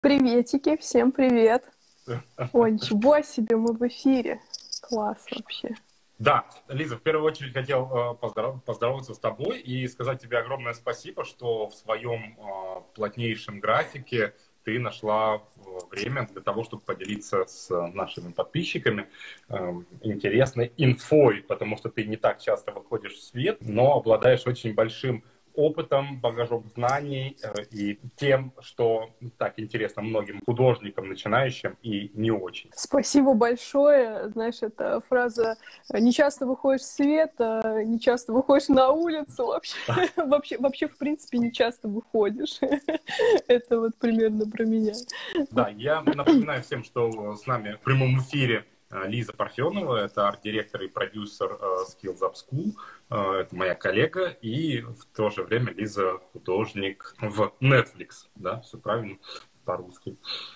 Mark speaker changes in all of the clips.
Speaker 1: Приветики, всем привет. Ой, ничего себе, мы в эфире. Класс вообще.
Speaker 2: Да, Лиза, в первую очередь хотел поздороваться с тобой и сказать тебе огромное спасибо, что в своем плотнейшем графике ты нашла время для того, чтобы поделиться с нашими подписчиками интересной инфой, потому что ты не так часто выходишь в свет, но обладаешь очень большим опытом, багажом знаний и тем, что так интересно многим художникам, начинающим и не очень.
Speaker 1: Спасибо большое. Знаешь, эта фраза «не часто выходишь в свет, не часто выходишь на улицу». Вообще, в принципе, не часто выходишь. Это вот примерно про меня.
Speaker 2: Да, я напоминаю всем, что с нами в прямом эфире Лиза Парфенова, это арт-директор и продюсер Skills Up School, это моя коллега, и в то же время Лиза художник в Netflix, да, все правильно по-русски.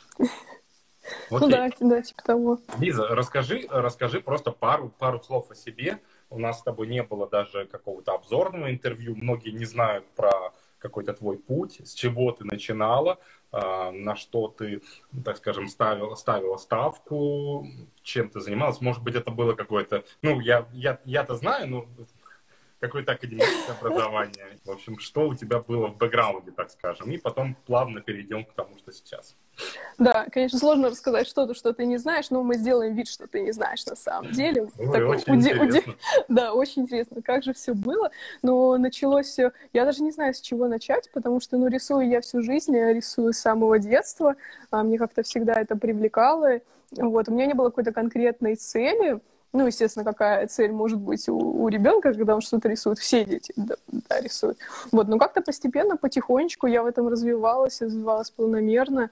Speaker 1: Ну да, типа того.
Speaker 2: Лиза, расскажи просто пару слов о себе. У нас с тобой не было даже какого-то обзорного интервью, многие не знают про какой-то твой путь, с чего ты начинала, на что ты, так скажем, ставила ставку, чем ты занималась. Может быть, это было какое-то... Ну, я-то знаю, но какое-то академическое образование. В общем, что у тебя было в бэкграунде, так скажем. И потом плавно перейдем к тому, что сейчас.
Speaker 1: Да, конечно, сложно рассказать что-то, что ты не знаешь, но мы сделаем вид, что ты не знаешь на самом деле.
Speaker 2: Ой, очень интересно.
Speaker 1: Да, очень интересно, как же все было. Но началось все... Я даже не знаю, с чего начать, потому что, рисую я всю жизнь, я рисую с самого детства. Мне как-то всегда это привлекало. Вот, у меня не было какой-то конкретной цели. Ну, естественно, какая цель может быть у ребенка, когда он что-то рисует. Все дети рисуют. Вот, но как-то постепенно, потихонечку я в этом развивалась планомерно.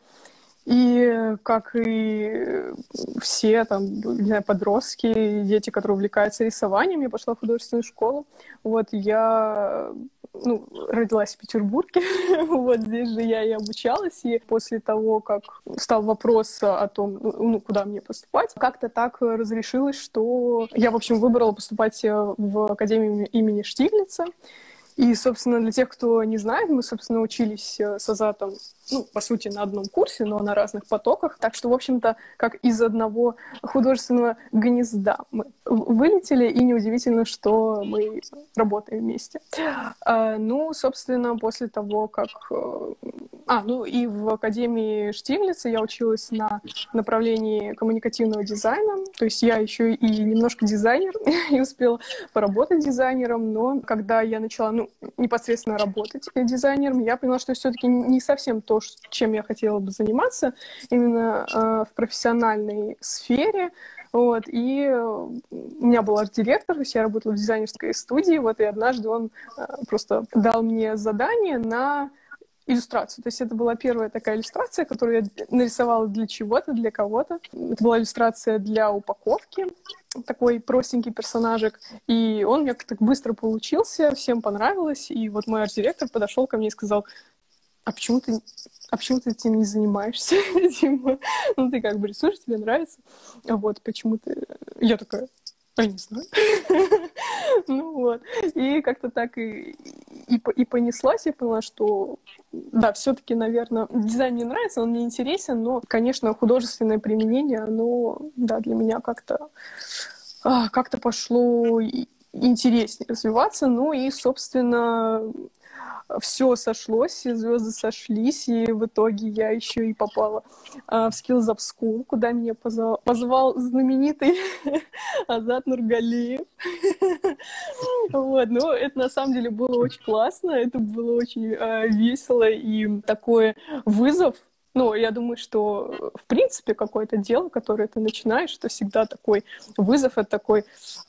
Speaker 1: И как и все там, не знаю, подростки, дети, которые увлекаются рисованием, я пошла в художественную школу. Вот я родилась в Петербурге, вот здесь же я и обучалась, и после того, как стал вопрос о том, куда мне поступать, как-то так разрешилось, что я, в общем, выбрала поступать в Академию имени Штиглица. И, собственно, для тех, кто не знает, мы, собственно, учились с Азатом, по сути, на одном курсе, но на разных потоках. Так что, в общем-то, как из одного художественного гнезда мы вылетели, и неудивительно, что мы работаем вместе. Собственно, после того, как... и в Академии Штиглица я училась на направлении коммуникативного дизайна. То есть я еще и немножко дизайнер, и успела поработать дизайнером, но когда я начала, непосредственно работать дизайнером, я поняла, что все-таки не совсем то, чем я хотела бы заниматься, именно в профессиональной сфере. Вот, и у меня был арт-директор, то есть я работала в дизайнерской студии, вот, и однажды он просто дал мне задание на иллюстрацию. То есть это была первая такая иллюстрация, которую я нарисовала для чего-то, для кого-то. Это была иллюстрация для упаковки, такой простенький персонажик. И он у меня как-то быстро получился, всем понравилось. И вот мой арт-директор подошел ко мне и сказал: а почему ты этим не занимаешься? Ты как бы рисуешь, тебе нравится. Вот, почему ты... Я такая: я не знаю. И как-то так и понеслась. Я поняла, что да, все-таки, наверное, дизайн мне нравится, он мне интересен, но, конечно, художественное применение, оно, да, для меня как-то пошло интереснее развиваться. И, собственно, все сошлось, и звезды сошлись, и в итоге я еще и попала в Skills Up School, куда меня позвал знаменитый Азат Нургалиев. Вот, это на самом деле было очень классно, это было очень весело и такой вызов. Я думаю, что, в принципе, какое-то дело, которое ты начинаешь, это всегда такой вызов, это такой...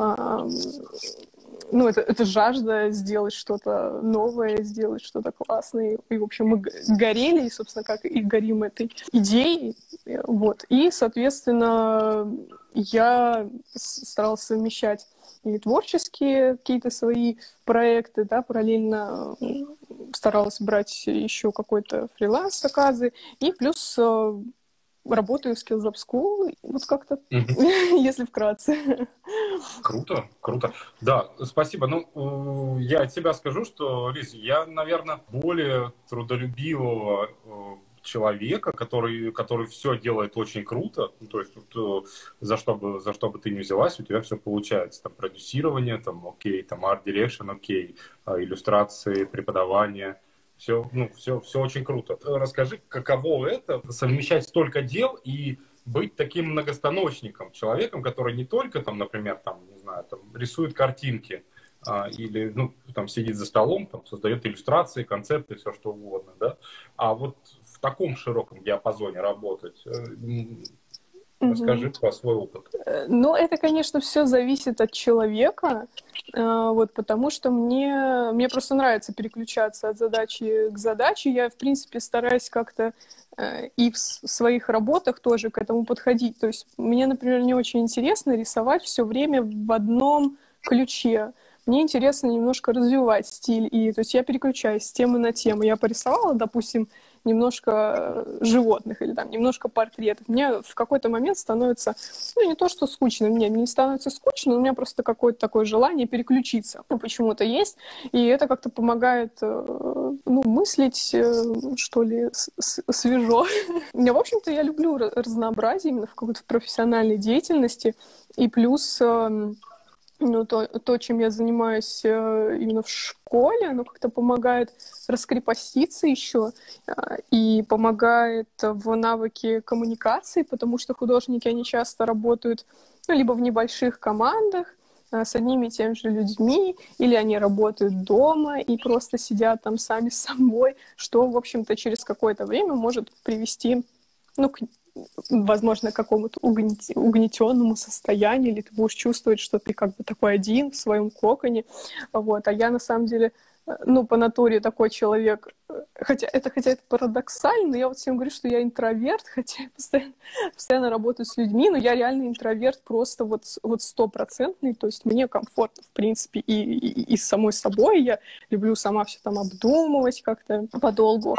Speaker 1: это жажда сделать что-то новое, сделать что-то классное. И, в общем, мы горели, и, собственно, как и горим этой идеей. Вот. И, соответственно, я старалась совмещать и творческие какие-то свои проекты, да, параллельно старалась брать еще какой-то фриланс, заказы, и плюс работаю в Skills Up School, вот как-то, если вкратце.
Speaker 2: Круто, круто. Да, спасибо. Я от себя скажу, что, Лиз, я, наверное, более трудолюбивого человека, который все делает очень круто, ну, то есть вот, за что бы ты ни взялась, у тебя все получается. Там продюсирование, там окей, там арт-дирекшн, окей, иллюстрации, преподавание. Все, ну, все очень круто. Расскажи, каково это совмещать столько дел и быть таким многостаночником, человеком, который не только, там, например, там, не знаю, там, рисует картинки, или, ну, там, сидит за столом, там, создает иллюстрации, концепты, все что угодно, да, а вот в таком широком диапазоне работать. Расскажи про свой опыт.
Speaker 1: Ну, это, конечно, все зависит от человека, вот, потому что мне просто нравится переключаться от задачи к задаче. Я, в принципе, стараюсь как-то и в своих работах тоже к этому подходить. То есть мне, например, не очень интересно рисовать все время в одном ключе. Мне интересно немножко развивать стиль, и то есть я переключаюсь с темы на тему. Я порисовала, допустим, немножко животных или там немножко портретов. Мне в какой-то момент становится, ну, не то, что скучно, мне не становится скучно, но у меня просто какое-то такое желание переключиться. Ну, почему-то есть, и это как-то помогает, ну, мыслить, что ли, свежо. В общем-то, я люблю разнообразие именно в какой-то профессиональной деятельности, и плюс ну, то, чем я занимаюсь именно в школе, оно как-то помогает раскрепоститься еще и помогает в навыке коммуникации, потому что художники, они часто работают ну, либо в небольших командах с одними и теми же людьми, или они работают дома и просто сидят там сами с собой, что, в общем-то, через какое-то время может привести ну, возможно, к какому-то угнетенному состоянию, или ты будешь чувствовать, что ты как бы такой один в своем коконе. Вот. А я, на самом деле, ну, по натуре такой человек, хотя это парадоксально, я вот всем говорю, что я интроверт, хотя я постоянно работаю с людьми, но я реально интроверт просто вот стопроцентный, то есть мне комфортно, в принципе, и с самой собой, я люблю сама все там обдумывать как-то подолгу,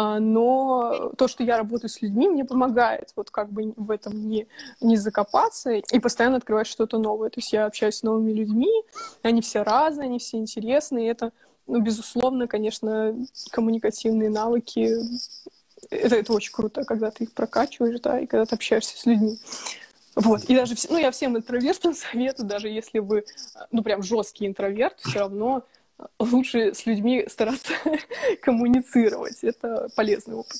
Speaker 1: но то, что я работаю с людьми, мне помогает вот как бы в этом не закопаться и постоянно открывать что-то новое, то есть я общаюсь с новыми людьми, они все разные, они все интересные, и это ну, безусловно, конечно, коммуникативные навыки, это очень круто, когда ты их прокачиваешь, да, и когда ты общаешься с людьми. Вот, и даже, ну, я всем интровертам советую, даже если вы, ну, прям жесткий интроверт, все равно лучше с людьми стараться коммуницировать. Это полезный опыт.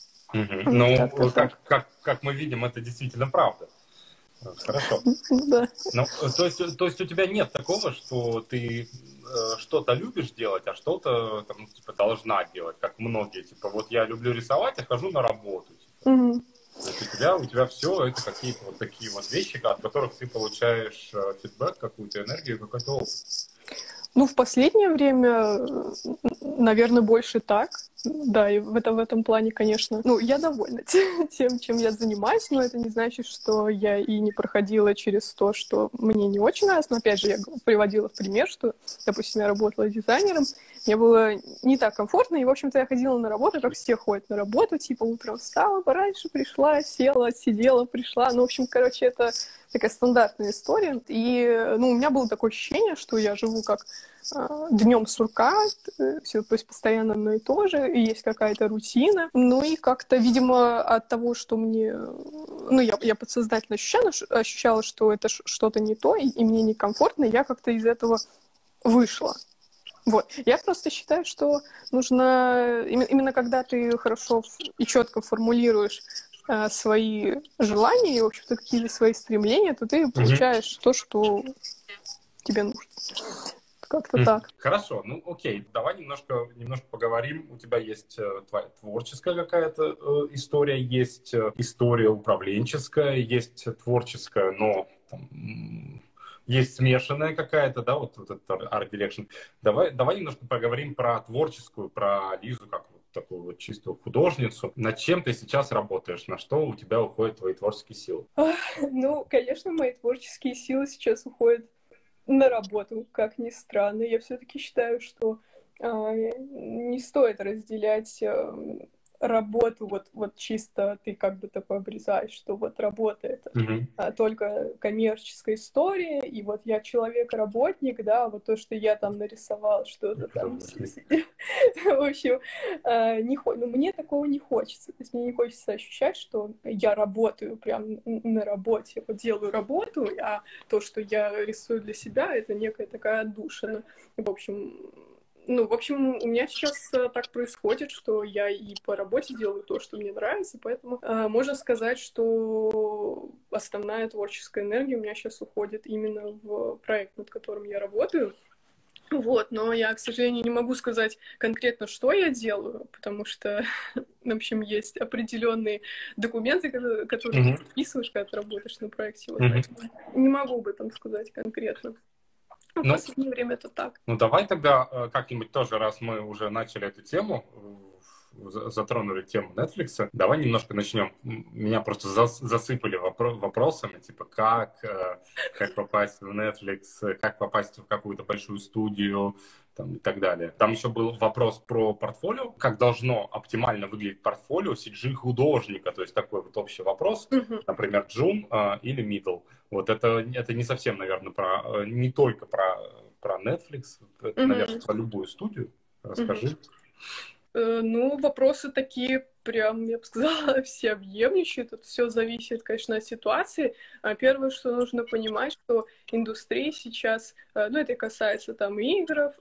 Speaker 2: Ну, как мы видим, это действительно правда. Хорошо.
Speaker 1: Да.
Speaker 2: Ну, то есть у тебя нет такого, что ты что-то любишь делать, а что-то там, типа, должна делать, как многие. Типа, вот я люблю рисовать, а хожу на работу. Типа. То есть у тебя все это какие-то вот такие вот вещи, от которых ты получаешь фидбэк, какую-то энергию, какой-то опыт.
Speaker 1: Ну, в последнее время, наверное, больше так. Да, и в этом плане, конечно. Ну, я довольна тем, чем я занимаюсь, но это не значит, что я и не проходила через то, что мне не очень нравится. Но, опять же, я приводила в пример, что, допустим, я работала дизайнером, мне было не так комфортно, и, в общем-то, я ходила на работу, как все ходят на работу, типа, утром встала, пораньше пришла, села, сидела, пришла. Ну, в общем, короче, это такая стандартная история. И, ну, у меня было такое ощущение, что я живу как днем сурка, все, то есть постоянно одно и то же, и есть какая-то рутина. Ну и как-то, видимо, от того, что мне... Ну, я подсознательно ощущала, что это что-то не то, и мне некомфортно, я как-то из этого вышла. Вот. Я просто считаю, что нужно... Именно когда ты хорошо и четко формулируешь свои желания и, в общем-то, какие-то свои стремления, то ты получаешь то, что тебе нужно. Как-то так.
Speaker 2: Хорошо, ну окей, давай немножко поговорим. У тебя есть твоя творческая какая-то история, есть история управленческая, есть творческая, но там, есть смешанная какая-то, да, вот этот Art Direction. Давай немножко поговорим про творческую, про Лизу, как вот такую вот чистую художницу. Над чем ты сейчас работаешь? На что у тебя уходят твои творческие силы?
Speaker 1: Ну, конечно, мои творческие силы сейчас уходят на работу, как ни странно. Я все-таки считаю, что не стоит разделять работу, вот чисто ты как бы такой обрезаешь, что вот работа это только коммерческая история, и вот я человек-работник, да, вот то, что я там нарисовал, что-то там. В общем, мне такого не хочется. То есть мне не хочется ощущать, что я работаю прям на работе, вот делаю работу, а то, что я рисую для себя, это некая такая отдушина. В общем, у меня сейчас так происходит, что я и по работе делаю то, что мне нравится, поэтому можно сказать, что основная творческая энергия у меня сейчас уходит именно в проект, над которым я работаю. Вот, но я, к сожалению, не могу сказать конкретно, что я делаю, потому что, в общем, есть определенные документы, которые ты подписываешь, когда ты работаешь на проекте. Вот, не могу об этом сказать конкретно. В последнее время это так.
Speaker 2: Ну, давай тогда как-нибудь тоже, раз мы уже начали эту тему, затронули тему Netflix, давай немножко начнем. Меня просто засыпали вопросами, типа как попасть в Netflix, как попасть в какую-то большую студию там, и так далее. Там еще был вопрос про портфолио, как должно оптимально выглядеть портфолио CG-художника, то есть такой вот общий вопрос, например, Джун или Middle. Вот это не совсем, наверное, не только про Netflix, это, наверное, про любую студию. Расскажи.
Speaker 1: Ну, вопросы такие прям, я бы сказала, всеобъемлющие. Тут все зависит, конечно, от ситуации. Первое, что нужно понимать, что индустрия сейчас, ну, это касается там игр,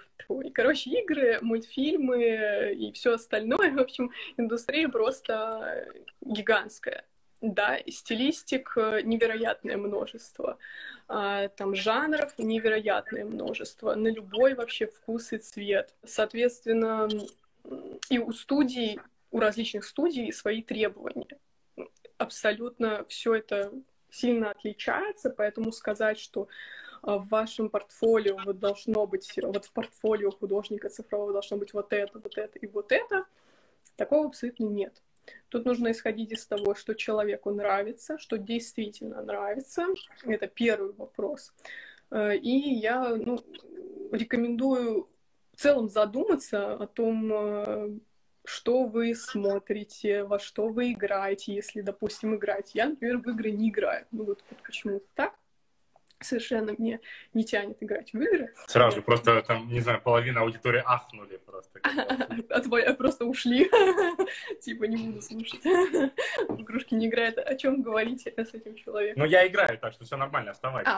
Speaker 1: игры, мультфильмы и все остальное. В общем, индустрия просто гигантская. Да, стилистик невероятное множество, там жанров невероятное множество, на любой вообще вкус и цвет. Соответственно, и у различных студий свои требования. Абсолютно все это сильно отличается, поэтому сказать, что в вашем портфолио вот должно быть, вот в портфолио художника цифрового должно быть вот это и вот это, такого абсолютно нет. Тут нужно исходить из того, что человеку нравится, что действительно нравится. Это первый вопрос. И я рекомендую в целом задуматься о том, что вы смотрите, во что вы играете, если, допустим, играете. Я, например, в игры не играю. Ну вот почему-то так. Совершенно мне не тянет играть в игры.
Speaker 2: Сразу просто там, не знаю, половина аудитории ахнули просто.
Speaker 1: Просто ушли. Типа не буду слушать. В игрушки не играет. О чем говорите с этим человеком?
Speaker 2: Ну, я играю, так что все нормально, оставайтесь.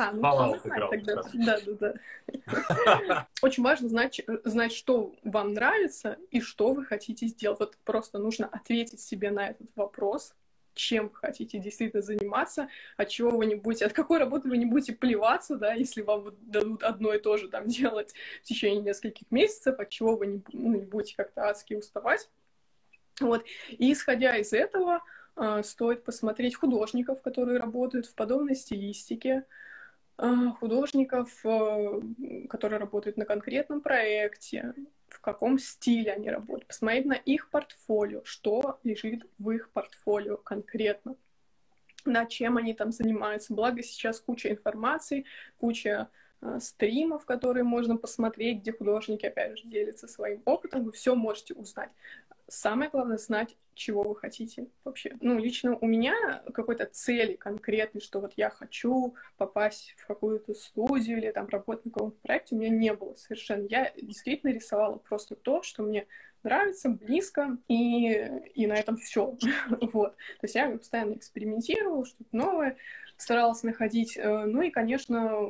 Speaker 1: Да. Очень важно знать, что вам нравится и что вы хотите сделать. Вот просто нужно ответить себе на этот вопрос, чем вы хотите действительно заниматься, от какой работы вы не будете плеваться, да, если вам вот дадут одно и то же там делать в течение нескольких месяцев, от чего вы не будете как-то адски уставать. Вот. И исходя из этого, стоит посмотреть художников, которые работают в подобной стилистике, художников, которые работают на конкретном проекте, в каком стиле они работают, посмотреть на их портфолио, что лежит в их портфолио конкретно, да, чем они там занимаются. Благо сейчас куча информации, куча стримов, которые можно посмотреть, где художники, опять же, делятся своим опытом, вы все можете узнать. Самое главное — знать, чего вы хотите вообще. Ну, лично у меня какой-то цели конкретной, что вот я хочу попасть в какую-то студию или там работать на каком-то проекте, у меня не было совершенно. Я действительно рисовала просто то, что мне нравится, близко, и на этом все. Вот. То есть я постоянно экспериментировала, что-то новое, старалась находить. Ну и, конечно,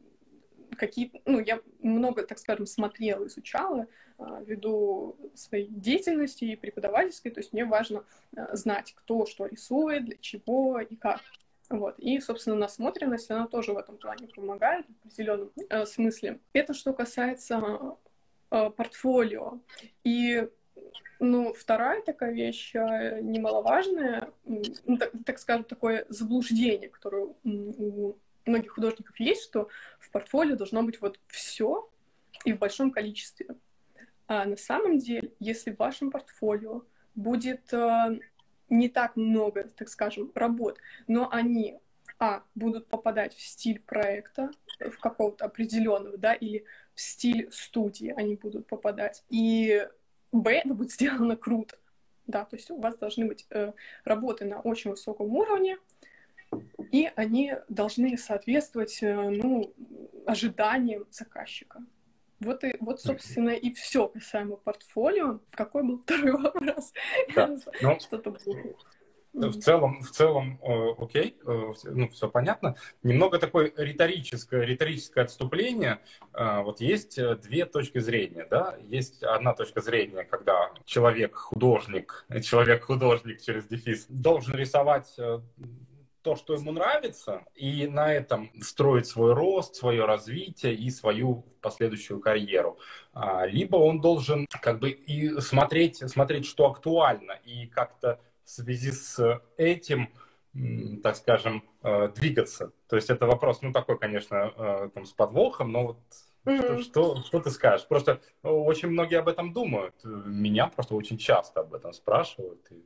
Speaker 1: я много, так скажем, смотрела, изучала ввиду своей деятельности и преподавательской, то есть мне важно знать, кто что рисует, для чего и как. Вот. И, собственно, насмотренность, она тоже в этом плане помогает в определенном смысле. Это что касается портфолио. И вторая такая вещь, немаловажная, так скажем, такое заблуждение, которое у многих художников есть, что в портфолио должно быть вот все и в большом количестве. А на самом деле, если в вашем портфолио будет не так много, так скажем, работ, но они, будут попадать в стиль проекта, в какого-то определенного, да, или в стиль студии они будут попадать, и это будет сделано круто. Да, то есть у вас должны быть работы на очень высоком уровне, и они должны соответствовать, ну, ожиданиям заказчика. Вот, собственно, и все касаемо портфолио. Какой был второй вопрос?
Speaker 2: Да. Ну,
Speaker 1: Что-то было.
Speaker 2: в целом, окей, ну, все понятно. Немного такое риторическое отступление. Вот есть две точки зрения, да. Есть одна точка зрения, когда человек-художник через дефис, должен рисовать то, что ему нравится, и на этом строить свой рост, свое развитие и свою последующую карьеру. Либо он должен как бы и смотреть, что актуально, и как-то в связи с этим, так скажем, двигаться. То есть это вопрос, ну, такой, конечно, там, с подвохом, но вот что ты скажешь? Просто очень многие об этом думают. Меня просто очень часто об этом спрашивают. И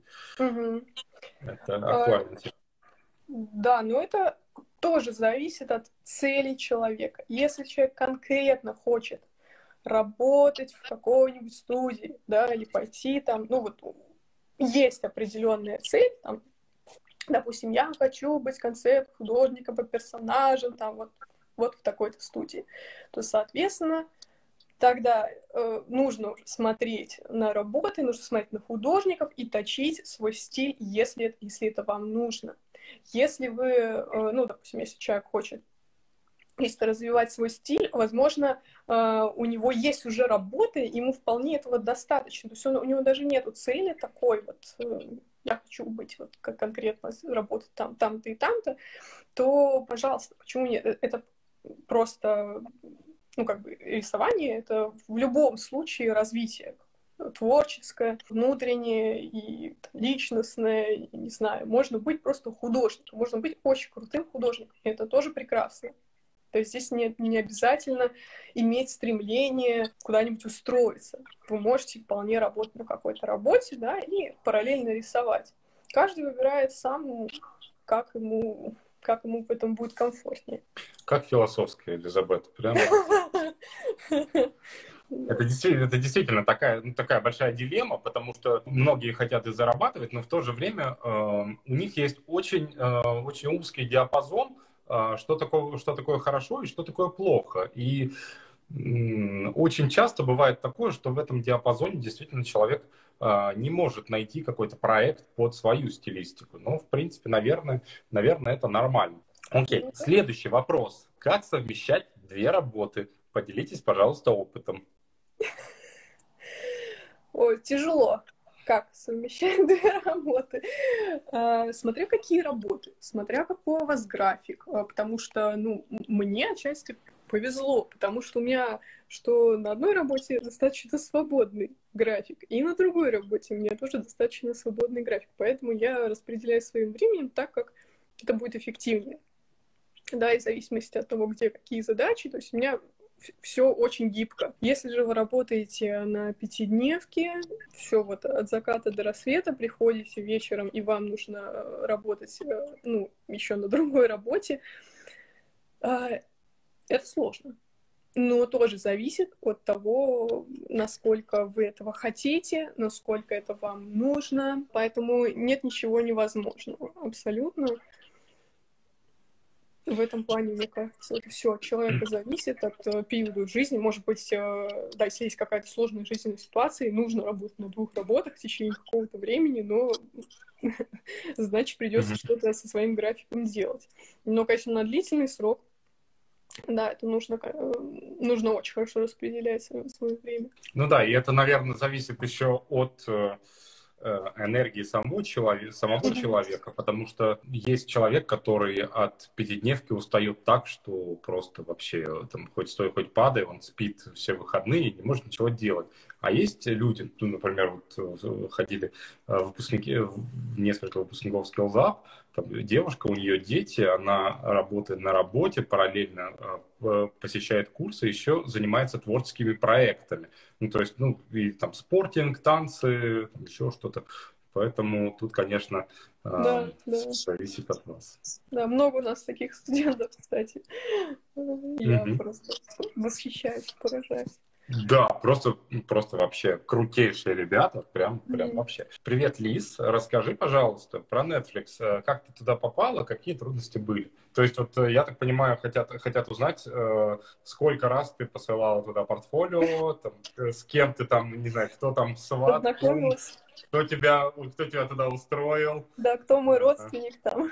Speaker 2: это актуально.
Speaker 1: Да, но это тоже зависит от цели человека. Если человек конкретно хочет работать в какой-нибудь студии, да, или пойти там, ну вот есть определенная цель, там, допустим, я хочу быть концепт-художником по персонажам, там вот в такой-то студии, то, соответственно, тогда нужно смотреть на работы, нужно смотреть на художников и точить свой стиль, если это вам нужно. Если вы, ну, допустим, если человек хочет развивать свой стиль, возможно, у него есть уже работы, ему вполне этого достаточно. То есть у него даже нету цели такой вот, я хочу быть вот как конкретно работать там-то и там-то, то, пожалуйста, почему нет? Это просто, ну, как бы рисование, это в любом случае развитие творческое, внутреннее и там, личностное, и, не знаю, можно быть просто художником, можно быть очень крутым художником, и это тоже прекрасно. То есть здесь не обязательно иметь стремление куда-нибудь устроиться. Вы можете вполне работать на какой-то работе, да, и параллельно рисовать. Каждый выбирает сам, как ему в этом будет комфортнее.
Speaker 2: Как философски, Элизабет, прямо. Это действительно такая большая дилемма, потому что многие хотят и зарабатывать, но в то же время у них есть очень узкий диапазон, что такое хорошо и что такое плохо. И очень часто бывает такое, что в этом диапазоне действительно человек не может найти какой-то проект под свою стилистику. Но, в принципе, наверное, это нормально. Окей, следующий вопрос. Как совмещать две работы? Поделитесь, пожалуйста, опытом.
Speaker 1: Ой, тяжело. Как совмещать две работы? Смотря какие работы, смотря какой у вас график. Потому что, ну, мне отчасти повезло, потому что у меня что на одной работе достаточно свободный график, и на другой работе у меня тоже достаточно свободный график. Поэтому я распределяю своим временем так, как это будет эффективнее. Да, и в зависимости от того, где какие задачи. То есть у меня все очень гибко. Если же вы работаете на пятидневке, все вот от заката до рассвета, приходите вечером, и вам нужно работать, ну, еще на другой работе, это сложно. Но тоже зависит от того, насколько вы этого хотите, насколько это вам нужно. Поэтому нет ничего невозможного. Абсолютно. В этом плане, мне кажется, это все от человека зависит, от периода жизни. Может быть, да, если есть какая-то сложная жизненная ситуация, и нужно работать на двух работах в течение какого-то времени, но значит, придется что-то со своим графиком делать. Но, конечно, на длительный срок, да, это нужно очень хорошо распределять свое время.
Speaker 2: Ну да, и это, наверное, зависит еще от энергии самого человека, потому что есть человек, который от пятидневки устает так, что просто вообще там хоть стой, хоть падай, он спит все выходные и не может ничего делать. А есть люди, ну, например, вот ходили несколько выпускников SkillsUp, там девушка, у нее дети, она работает на работе, параллельно посещает курсы, еще занимается творческими проектами. Ну, то есть, ну, и там спортинг, танцы, там, еще что-то. Поэтому тут, конечно, зависит от вас.
Speaker 1: Да, много у нас таких студентов, кстати. Я просто восхищаюсь, поражаюсь.
Speaker 2: Да, просто вообще крутейшие ребята, прям вообще. Привет, Лиз, расскажи, пожалуйста, про Netflix. Как ты туда попала, какие трудности были? То есть, вот я так понимаю, хотят узнать, сколько раз ты посылала туда портфолио, там, с кем ты там, не знаю, кто там сват, кум,
Speaker 1: Познакомилась.
Speaker 2: кто тебя туда устроил.
Speaker 1: Да, кто мой родственник там.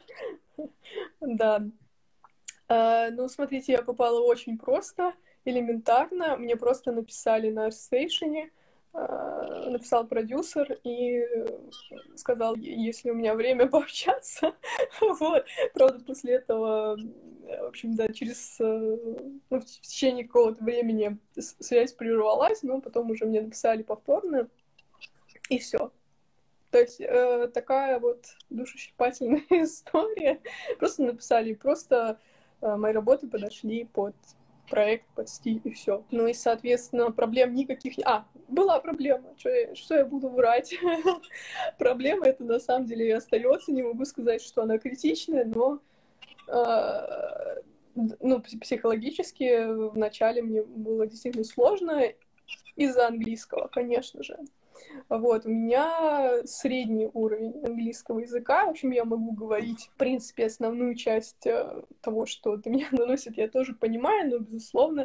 Speaker 1: Да. Ну, смотрите, я попала очень просто, элементарно. Мне просто написали на ArtStation, написал продюсер и сказал, есть ли у меня время пообщаться. Вот. Правда, после этого, в общем, да, ну, в течение какого-то времени связь прервалась, но потом уже мне написали повторно, и все. То есть такая вот душещипательная история. Просто написали, просто мои работы подошли под проект, под стиль, и все. Ну и, соответственно, проблем никаких... была проблема. Что я буду врать? Проблема это на самом деле и остается. Не могу сказать, что она критичная, но ну, психологически вначале мне было действительно сложно из-за английского, конечно же. Вот, у меня средний уровень английского языка. В общем, я могу говорить, в принципе, основную часть того, что до меня доносит, я тоже понимаю, но, безусловно,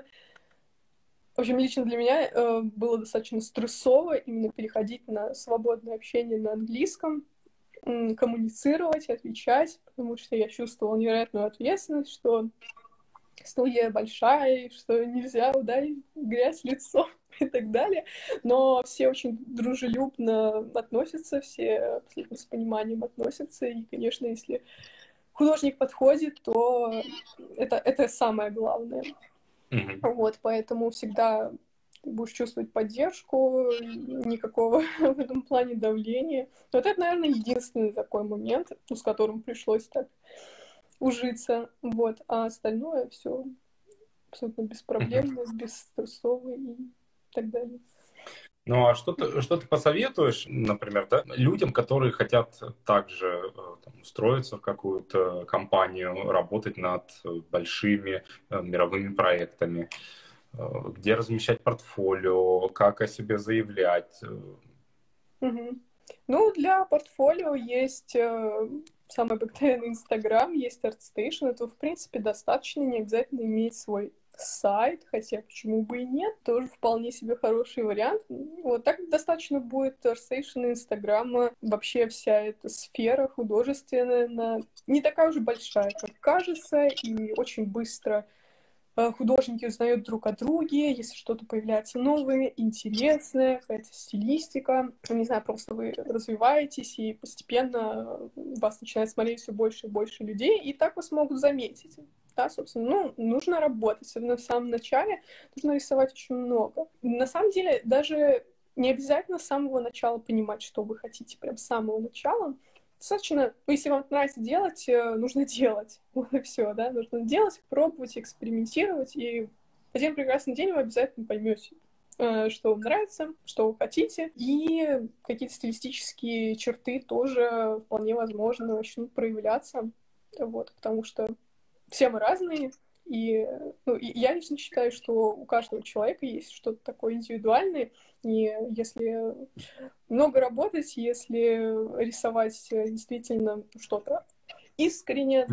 Speaker 1: в общем, лично для меня было достаточно стрессово именно переходить на свободное общение на английском, коммуницировать, отвечать, потому что я чувствовала невероятную ответственность, что студия большая, что нельзя ударить грязь в лицо и так далее. Но все очень дружелюбно относятся, все абсолютно с пониманием относятся. И, конечно, если художник подходит, то это самое главное. Вот, поэтому всегда будешь чувствовать поддержку, никакого в этом плане давления. Вот это, наверное, единственный такой момент, с которым пришлось так ужиться. Вот, а остальное все абсолютно беспроблемно, бесстрессово и так далее.
Speaker 2: Ну, а что ты посоветуешь, например, да, людям, которые хотят также там, устроиться в какую-то компанию, работать над большими мировыми проектами, где размещать портфолио, как о себе заявлять?
Speaker 1: Угу. Ну, для портфолио есть самый обыкновенный Инстаграм, есть ArtStation. Этого, в принципе, достаточно, не обязательно иметь свой сайт, хотя почему бы и нет, тоже вполне себе хороший вариант. Вот так достаточно будет ArtStation и Инстаграма. Вообще вся эта сфера художественная, она не такая уж большая, как кажется, и очень быстро художники узнают друг о друге, если что-то появляется новое, интересное, какая-то стилистика. Не знаю, просто вы развиваетесь, и постепенно вас начинает смотреть все больше и больше людей, и так вас могут заметить. Да, собственно, ну, нужно работать. Особенно в самом начале нужно рисовать очень много. На самом деле, даже не обязательно с самого начала понимать, что вы хотите, прям с самого начала. Достаточно, ну, если вам нравится делать, нужно делать. Вот и все, да, нужно делать, пробовать, экспериментировать, и в один прекрасный день вы обязательно поймете, что вам нравится, что вы хотите, и какие-то стилистические черты тоже вполне возможно начнут проявляться, вот, потому что все мы разные, и, ну, и я лично считаю, что у каждого человека есть что-то такое индивидуальное, и если много работать, если рисовать действительно что-то искренне,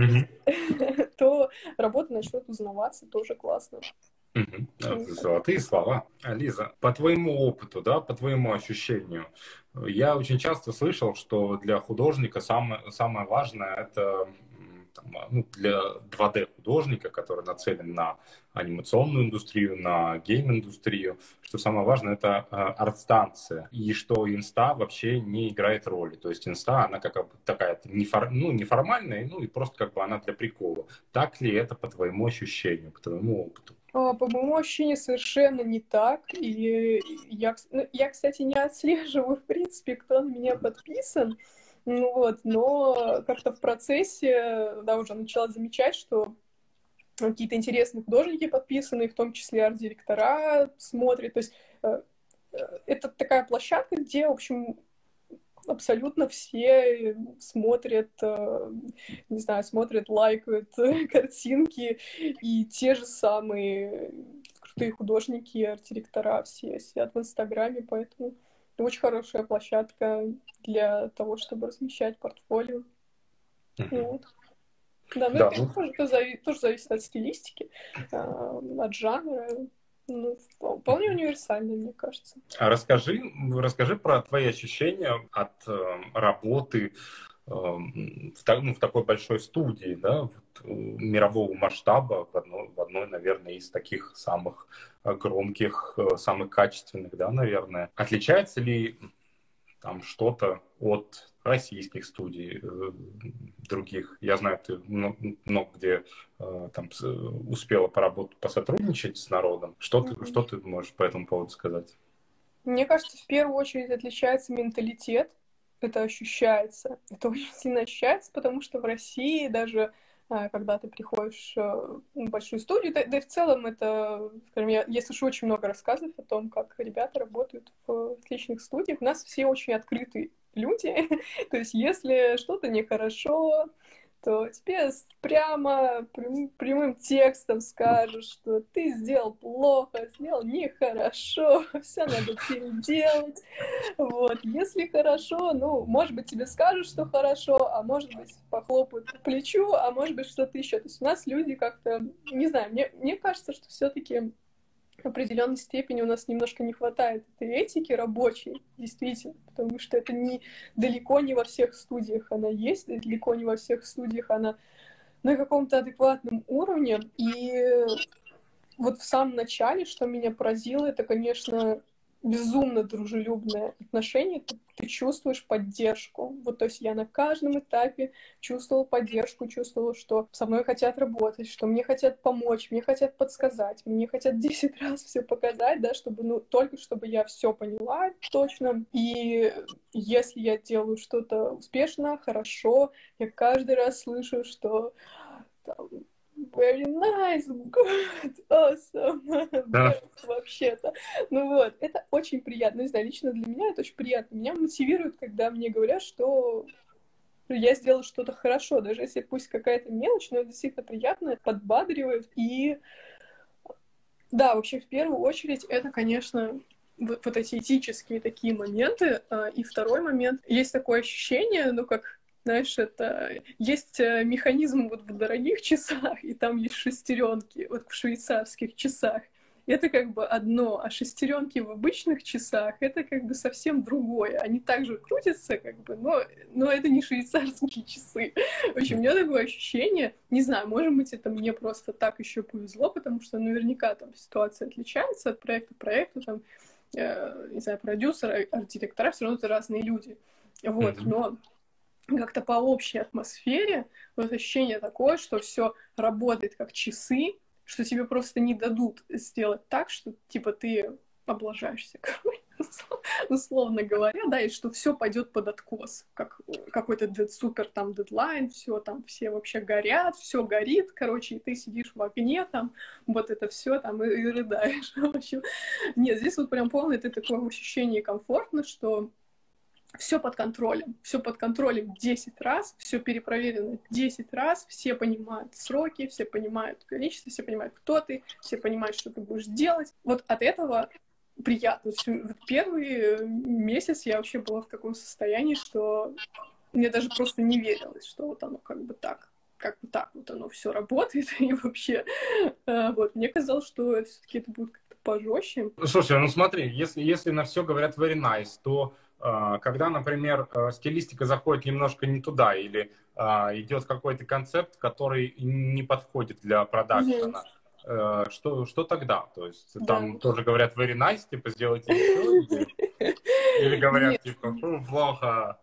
Speaker 1: то работа начнет узнаваться, тоже классно.
Speaker 2: Золотые слова. Лиза, по твоему опыту, да, по твоему ощущению, я очень часто слышал, что для художника самое важное это там, ну, для 2D-художника, который нацелен на анимационную индустрию, на гейм-индустрию, что самое важное это арт-станция, и что инста вообще не играет роли. То есть инста, она как бы такая неформальная, ну и просто как бы она для прикола. Так ли это по твоему ощущению, по твоему опыту?
Speaker 1: По моему ощущению, совершенно не так. И я, кстати, не отслеживаю, в принципе, кто на меня подписан. Ну, вот, но как-то в процессе, да, уже начала замечать, что какие-то интересные художники подписаны, в том числе арт-директора смотрят. То есть это такая площадка, где, в общем, абсолютно все смотрят, не знаю, смотрят, лайкают картинки, и те же самые крутые художники, арт-директора все сидят в Инстаграме, поэтому очень хорошая площадка для того, чтобы размещать портфолио. Вот. Да, ну
Speaker 2: Да,
Speaker 1: это
Speaker 2: ну,
Speaker 1: тоже зависит от стилистики, от жанра. Ну, вполне универсально, мне кажется.
Speaker 2: а расскажи про твои ощущения от работы в такой большой студии, да, вот, мирового масштаба, в одной, наверное, из таких самых громких, самых качественных, да, наверное. Отличается ли там что-то от российских студий других? Я знаю, ты много где там успела поработать, посотрудничать с народом. Что ты можешь по этому поводу сказать?
Speaker 1: Мне кажется, в первую очередь отличается менталитет. Это ощущается. Это очень сильно ощущается, потому что в России даже когда ты приходишь в большую студию, да и в целом это, скажем, я слышу очень много рассказов о том, как ребята работают в отличных студиях. У нас все очень открытые люди. То есть если что-то нехорошо, то тебе прямо прямым текстом скажут, что ты сделал плохо, сделал нехорошо, все надо переделать. Вот. Если хорошо, ну, может быть, тебе скажут, что хорошо, а может быть, похлопают по плечу, а может быть, что-то еще. То есть у нас люди как-то, не знаю, мне кажется, что все-таки в определенной степени у нас немножко не хватает этой этики рабочей, действительно, потому что это далеко не во всех студиях она есть, далеко не во всех студиях она на каком-то адекватном уровне. И вот в самом начале, что меня поразило, это, конечно, безумно дружелюбное отношение. Ты чувствуешь поддержку. Вот, то есть я на каждом этапе чувствовала поддержку, чувствовала, что со мной хотят работать, что мне хотят помочь, мне хотят подсказать, мне хотят 10 раз все показать, да, чтобы, ну, только чтобы я все поняла точно. И если я делаю что-то успешно, хорошо, я каждый раз слышу, что там, very nice, good, awesome,
Speaker 2: Да.
Speaker 1: best, вообще-то. Ну вот, это очень приятно. Не знаю, лично для меня это очень приятно. Меня мотивирует, когда мне говорят, что я сделала что-то хорошо, даже если пусть какая-то мелочь, но это действительно приятно, подбадривает. И да, вообще, в первую очередь, это, конечно, вот эти этические такие моменты. И второй момент, есть такое ощущение, ну, как знаешь, это есть механизм вот в дорогих часах, и там есть шестеренки, вот в швейцарских часах. Это как бы одно, а шестеренки в обычных часах это как бы совсем другое. Они также крутятся, как бы, но это не швейцарские часы. В общем, у меня такое ощущение, не знаю, может быть, это мне просто так еще повезло, потому что наверняка там ситуация отличается от проекта к проекту, там, не знаю, продюсеры, арт-директора, все равно это разные люди. Вот, но как-то по общей атмосфере вот ощущение такое, что все работает как часы, что тебе просто не дадут сделать так, что типа ты облажаешься, условно говоря, да, и что все пойдет под откос, как какой-то супер там дедлайн, все там, все вообще горят, все горит, короче, и ты сидишь в огне там, вот это все там и рыдаешь. В общем, нет, здесь вот прям полное ты такое ощущение комфортно, что все под контролем 10 раз, все перепроверено 10 раз, все понимают сроки, все понимают количество, все понимают, кто ты, все понимают, что ты будешь делать. Вот от этого приятно. Вот первый месяц я вообще была в таком состоянии, что мне даже просто не верилось, что вот оно как бы так вот оно все работает, и вообще, вот, мне казалось, что все-таки это будет как-то пожестче.
Speaker 2: Слушай, ну смотри, если на все говорят very nice, то когда, например, стилистика заходит немножко не туда, или идет какой-то концепт, который не подходит для продакшена, что тогда? То есть там тоже говорят very nice, типа, сделайте еще, или говорят, типа, плохо.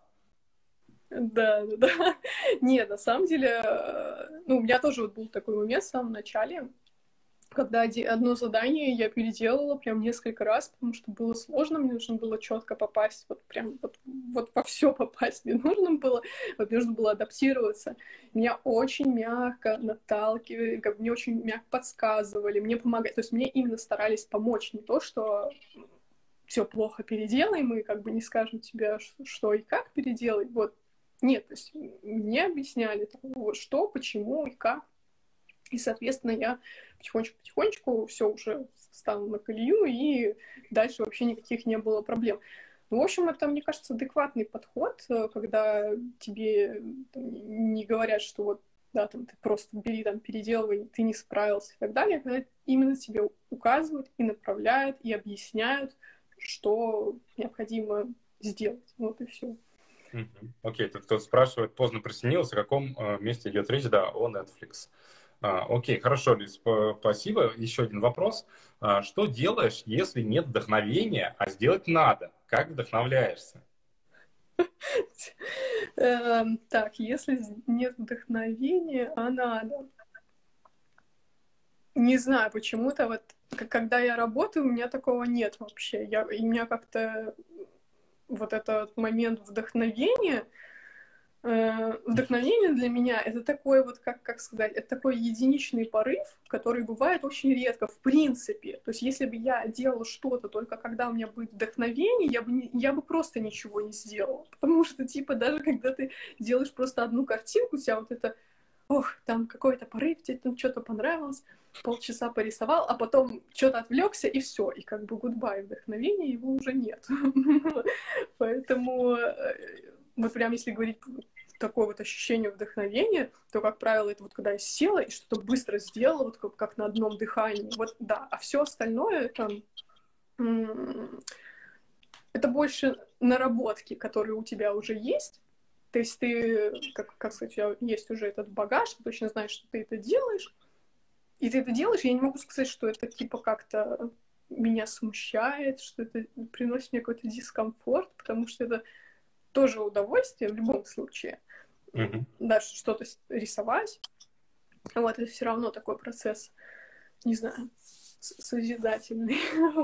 Speaker 1: Да. Нет, на самом деле, ну, у меня тоже вот был такой момент в самом начале, когда одно задание я переделала прям несколько раз, потому что было сложно, мне нужно было четко попасть, вот прям вот во все попасть мне нужно было, вот нужно было адаптироваться. Меня очень мягко наталкивали, как бы мне очень мягко подсказывали, мне помогали, то есть мне именно старались помочь, не то, что все плохо переделаем, и как бы не скажем тебе, что и как переделать, вот. Нет, то есть мне объясняли, вот что, почему и как. И, соответственно, я потихонечку-потихонечку все уже встала на колею, и дальше вообще никаких не было проблем. Ну, в общем, это, мне кажется, адекватный подход, когда тебе там, не говорят, что вот, да, там, ты просто бери, там, переделывай, ты не справился и так далее, когда именно тебе указывают и направляют, и объясняют, что необходимо сделать. Вот и все.
Speaker 2: Окей, тут кто-то спрашивает, поздно приснилось, о каком месте идет речь, да, о Netflix. Окей, хорошо, Лиз, спасибо. Еще один вопрос. Что делаешь, если нет вдохновения, а сделать надо? Как вдохновляешься?
Speaker 1: Так, если нет вдохновения, а надо. Не знаю, почему-то вот, когда я работаю, у меня такого нет вообще. И у меня как-то вот этот момент вдохновения, вдохновение для меня это такой вот, как сказать, это такой единичный порыв, который бывает очень редко, в принципе. То есть если бы я делала что-то только когда у меня будет вдохновение, я бы просто ничего не сделала. Потому что, типа, даже когда ты делаешь просто одну картинку, у тебя вот это, ох, там какой-то порыв, тебе там что-то понравилось, полчаса порисовал, а потом что-то отвлекся, и все, и как бы гудбай, вдохновения его уже нет. Поэтому вот прям если говорить такое вот ощущение вдохновения, то, как правило, это вот когда я села и что-то быстро сделала, вот как на одном дыхании. Вот да. А все остальное это больше наработки, которые у тебя уже есть. То есть ты, как сказать, у тебя есть уже этот багаж, ты точно знаешь, что ты это делаешь. И ты это делаешь, я не могу сказать, что это типа как-то меня смущает, что это приносит мне какой-то дискомфорт, потому что это тоже удовольствие в любом случае. Даже что-то рисовать. Вот, это все равно такой процесс, не знаю, созидательный.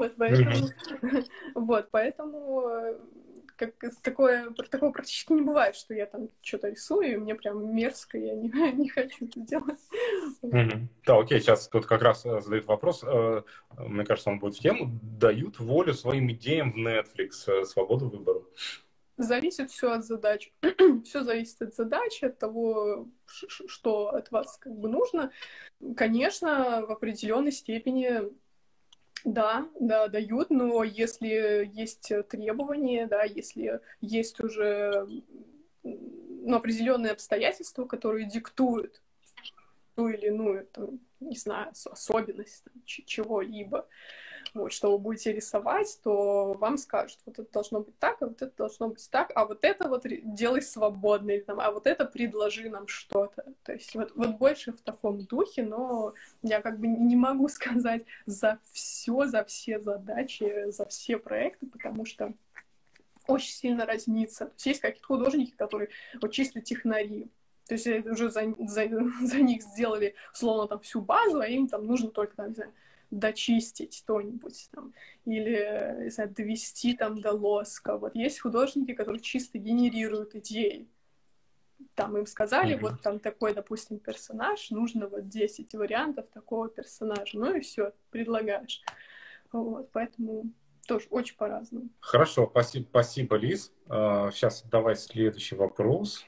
Speaker 1: Вот, поэтому такое практически не бывает, что я там что-то рисую, и мне прям мерзко, я не хочу это делать.
Speaker 2: Да, окей, сейчас тут как раз задают вопрос, мне кажется, он будет в тему. Дают волю своим идеям в Netflix, свободу выбора?
Speaker 1: Зависит все от задач. Все зависит от задачи, от того, что от вас как бы нужно. Конечно, в определенной степени да, дают, но если есть требования, да, если есть уже определенные обстоятельства, которые диктуют ту или иную, там, не знаю, особенность там, чего-либо, вот, что вы будете рисовать, то вам скажут, вот это должно быть так, а вот это должно быть так, а вот это вот делай свободно, или, там, а вот это предложи нам что-то. То есть вот больше в таком духе, но я как бы не могу сказать за все задачи, за все проекты, потому что очень сильно разнится. То есть есть какие-то художники, которые вот чисто технари. То есть уже за них сделали, условно, там всю базу, а им там нужно только, там, не знаю, дочистить что-нибудь там, или, не знаю, довести там до лоска. Вот есть художники, которые чисто генерируют идеи. Там им сказали, вот там такой, допустим, персонаж, нужно вот 10 вариантов такого персонажа. Ну и все, предлагаешь. Вот, поэтому тоже очень по-разному.
Speaker 2: Хорошо, спасибо, Лиз. Сейчас давай следующий вопрос.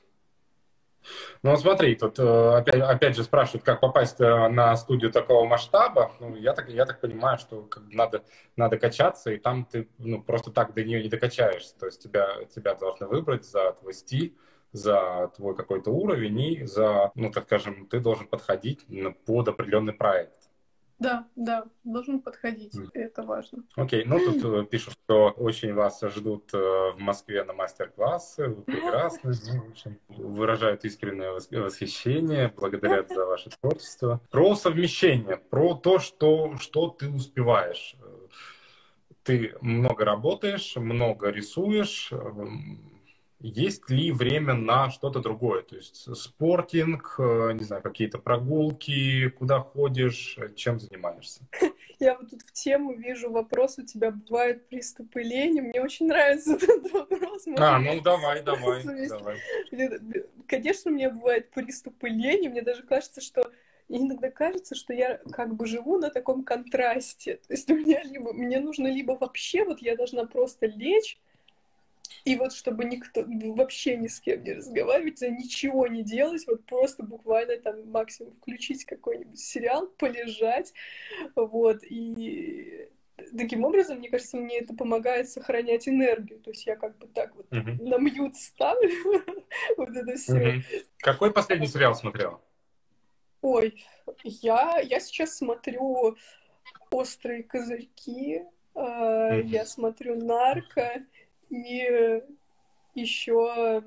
Speaker 2: Ну, смотри, тут опять же спрашивают, как попасть на студию такого масштаба. Ну, я так понимаю, что надо качаться, и там ты просто так до нее не докачаешься. То есть тебя должны выбрать за твой стиль, за твой какой-то уровень, и так скажем, ты должен подходить под определенный проект.
Speaker 1: Да, должен подходить, это важно.
Speaker 2: Окей, тут пишут, что очень вас ждут в Москве на мастер-классы, вы прекрасны, в общем, выражают искреннее восхищение, благодарят за ваше творчество. Про совмещение, про то, что ты успеваешь. Ты много работаешь, много рисуешь. Есть ли время на что-то другое? То есть спортинг, не знаю, какие-то прогулки, куда ходишь, чем занимаешься?
Speaker 1: Я вот тут в тему вижу вопрос, у тебя бывают приступы лени. Мне очень нравится этот вопрос.
Speaker 2: Давай.
Speaker 1: Конечно, у меня бывают приступы лени. Мне даже кажется, что иногда кажется, что я как бы живу на таком контрасте. То есть мне нужно либо вообще, вот я должна просто лечь И вот чтобы никто вообще ни с кем не разговаривать, ничего не делать, вот просто буквально там максимум включить какой-нибудь сериал, полежать, вот, и таким образом, мне кажется, мне это помогает сохранять энергию, то есть я как бы так вот на мьют ставлю вот это все.
Speaker 2: Какой последний сериал смотрела?
Speaker 1: Ой, я сейчас смотрю «Острые козырьки», я смотрю «Нарко», и еще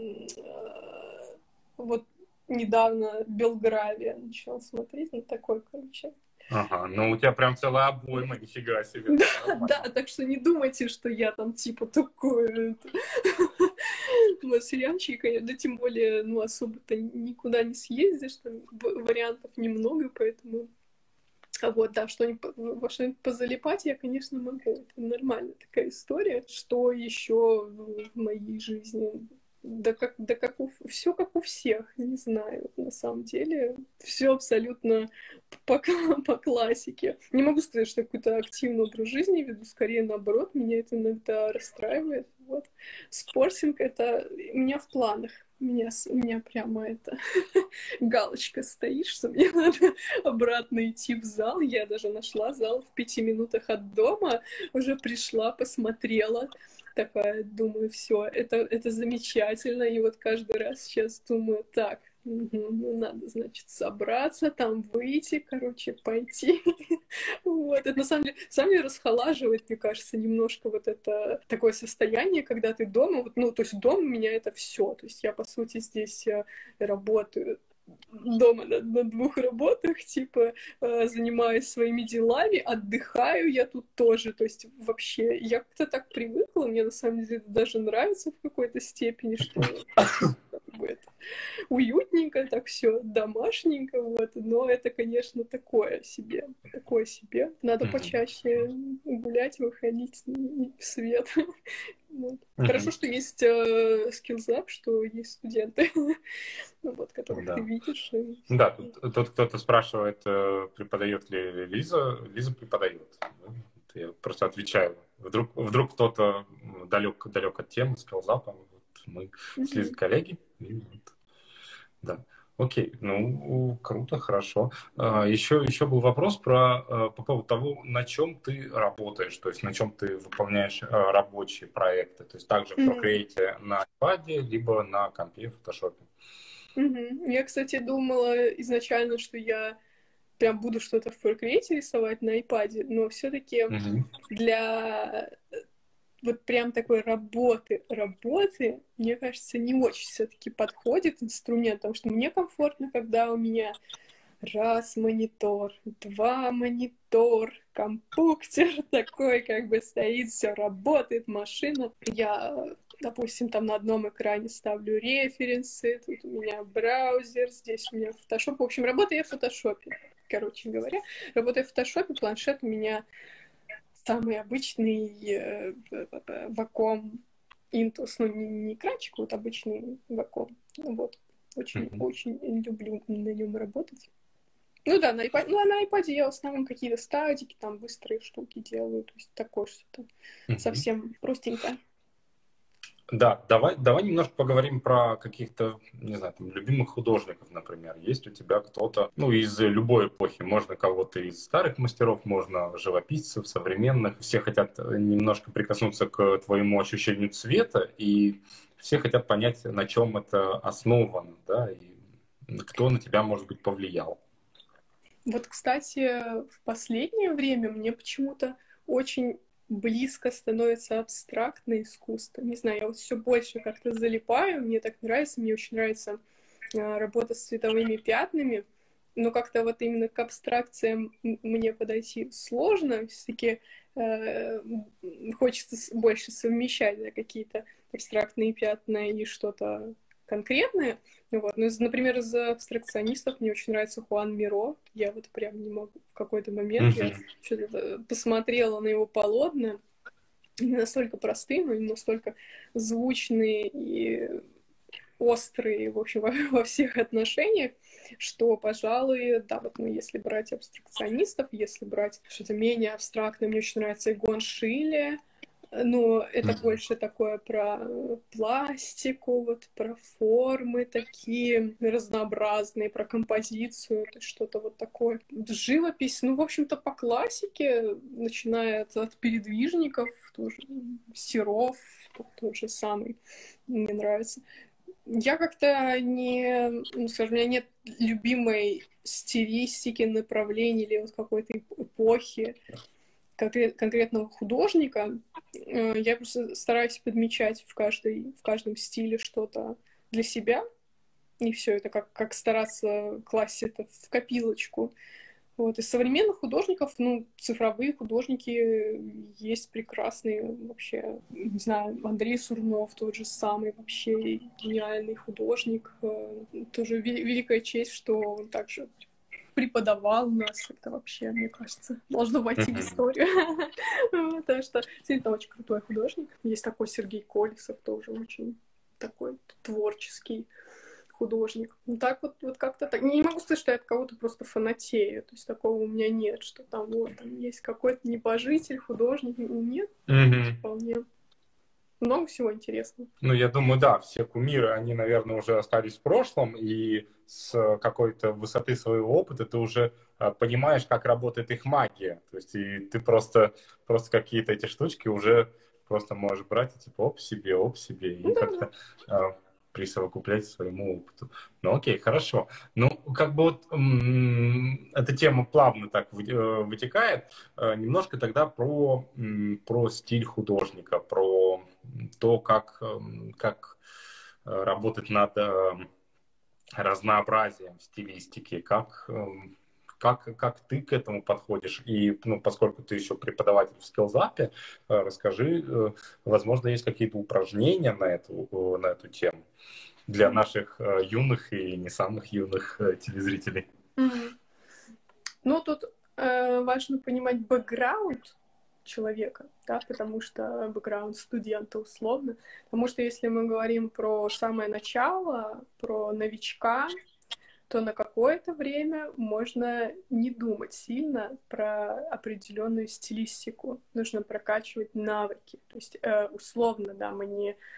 Speaker 1: вот недавно «Белгравия» начала смотреть, ну такой, короче.
Speaker 2: Ага, ну у тебя прям целая обойма, нифига себе.
Speaker 1: Да, так что не думайте, что я там типа такой сериальчик, да тем более, ну особо-то никуда не съездишь, там вариантов немного, поэтому... А вот, да, во что-нибудь позалипать я, конечно, могу. Это нормальная такая история. Что еще в моей жизни? Все как у всех, не знаю, на самом деле. Все абсолютно по классике. Не могу сказать, что я какой-то активный образ жизни веду, скорее наоборот, меня это иногда расстраивает. Вот. Спортинг — это у меня в планах. У меня прямо это галочка стоит, что мне надо обратно идти в зал. Я даже нашла зал в 5 минутах от дома, уже пришла, посмотрела. Такая, думаю, все, это замечательно. И вот каждый раз сейчас думаю, так, ну, надо, значит, собраться, там выйти, короче, пойти. Вот. Это на самом деле расхолаживает, мне кажется, немножко вот это такое состояние, когда ты дома, вот, ну, то есть дом у меня это все. То есть я, по сути, здесь работаю дома на 2 работах, типа, занимаюсь своими делами, отдыхаю я тут тоже, то есть вообще я как-то так привыкла, мне на самом деле даже нравится в какой-то степени, что это уютненько, так все домашненько, вот, но это, конечно, такое себе. Надо почаще гулять, выходить в свет. Вот. Хорошо, что есть Skills Up, что есть студенты, вот, которых ты видишь.
Speaker 2: Да, тут кто-то спрашивает, преподает ли Лиза. Лиза преподает. Я просто отвечаю. Вдруг кто-то далек от темы, Skills Up. Вот мы с Лизой коллеги. И вот. Да. Окей, ну, круто, хорошо. Еще был вопрос по поводу того, на чем ты работаешь, то есть на чем ты выполняешь рабочие проекты, то есть также в Procreate на iPad, либо на компе в Photoshop.
Speaker 1: Я, кстати, думала изначально, что я прям буду что-то в Procreate рисовать на iPad, но все-таки для вот прям такой работы, мне кажется, не очень все-таки подходит инструмент, потому что мне комфортно, когда у меня раз монитор, 2 монитор, компьютер такой как бы стоит, все работает, машина. Я, допустим, там на одном экране ставлю референсы, тут у меня браузер, здесь у меня Photoshop. В общем, работаю я в Photoshop, короче говоря. Работаю в Photoshop, планшет у меня самый обычный Wacom Intuos, ну не экранчик, вот обычный Wacom. Вот. Очень люблю на нем работать. Ну да, на iPad, на iPad я в основном какие-то стадики, там быстрые штуки делаю, то есть такое что-то совсем простенькое.
Speaker 2: Да, давай немножко поговорим про каких-то, не знаю, там, любимых художников, например. Есть у тебя кто-то, ну, из любой эпохи, можно кого-то из старых мастеров, можно живописцев, современных. Все хотят немножко прикоснуться к твоему ощущению цвета, и все хотят понять, на чем это основано, да, и кто на тебя, может быть, повлиял.
Speaker 1: Вот, кстати, в последнее время мне почему-то очень близко становится абстрактное искусство. Не знаю, я вот все больше как-то залипаю, мне так нравится, мне очень нравится работа с цветовыми пятнами, но как-то вот именно к абстракциям мне подойти сложно, все-таки хочется больше совмещать, да, какие-то абстрактные пятна и что-то конкретное. Вот. Ну, например, из абстракционистов мне очень нравится Хуан Миро. Я вот прям не могу. В какой-то момент я что-то посмотрела на его полотна. Не настолько простые, но не настолько звучные и острые, в общем, во всех отношениях, что, пожалуй, да, вот, ну, если брать абстракционистов, если брать что-то менее абстрактное, мне очень нравится Игон Шиле, Но это больше такое про пластику, вот про формы такие разнообразные, про композицию, то есть что-то вот такое. Живопись, ну, в общем-то, по классике, начиная от передвижников, тоже Серов, тот же самый, мне нравится. Я как-то не, ну, скажем, у меня нет любимой стилистики, направления или вот какой-то эпохи конкретного художника. Я просто стараюсь подмечать в каждом стиле что-то для себя, и все это как стараться класть это в копилочку. Вот. Из современных художников, ну, цифровые художники есть прекрасные вообще. Не знаю, Андрей Сурнов тот же самый, вообще гениальный художник. Тоже великая честь, что он также преподавал нас. Это вообще, мне кажется, должно войти в историю. Потому что действительно очень крутой художник. Есть такой Сергей Колесов, тоже очень такой творческий художник. Ну, так вот как-то так. Не могу сказать, что я от кого-то просто фанатею. То есть такого у меня нет, что там вот там есть какой-то небожитель, художник. Нет, вполне. Много всего интересного.
Speaker 2: Ну, я думаю, да, все кумиры, они, наверное, уже остались в прошлом, и с какой-то высоты своего опыта ты уже понимаешь, как работает их магия. То есть и ты просто какие-то эти штучки уже просто можешь брать и типа оп себе, и как-то присовокуплять своему опыту. Ну, окей, хорошо. Ну, как бы вот эта тема плавно так вытекает. Немножко тогда про стиль художника, про то, как работать над разнообразием стилистики, как ты к этому подходишь. И, ну, поскольку ты еще преподаватель в скиллзапе, расскажи, возможно, есть какие-то упражнения на эту тему для наших юных и не самых юных телезрителей.
Speaker 1: Ну, тут важно понимать бэкграунд человека, да, потому что бэкграунд студента условно. Потому что если мы говорим про самое начало, про новичка, то на какое-то время можно не думать сильно про определенную стилистику. Нужно прокачивать навыки. То есть, условно, да, мы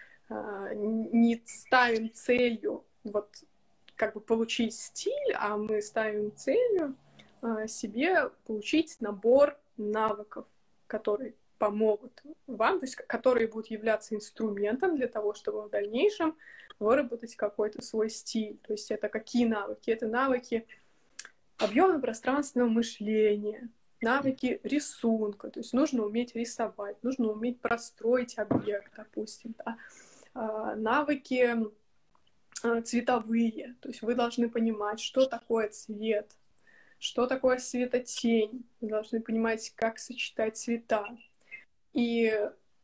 Speaker 1: не ставим целью вот как бы получить стиль, а мы ставим целью себе получить набор навыков, которые помогут вам, то есть которые будут являться инструментом для того, чтобы в дальнейшем выработать какой-то свой стиль. То есть это какие навыки? Это навыки объемно-пространственного мышления, навыки рисунка, то есть нужно уметь рисовать, нужно уметь простроить объект, допустим, да. Навыки цветовые, то есть вы должны понимать, что такое цвет, что такое светотень, вы должны понимать, как сочетать цвета. И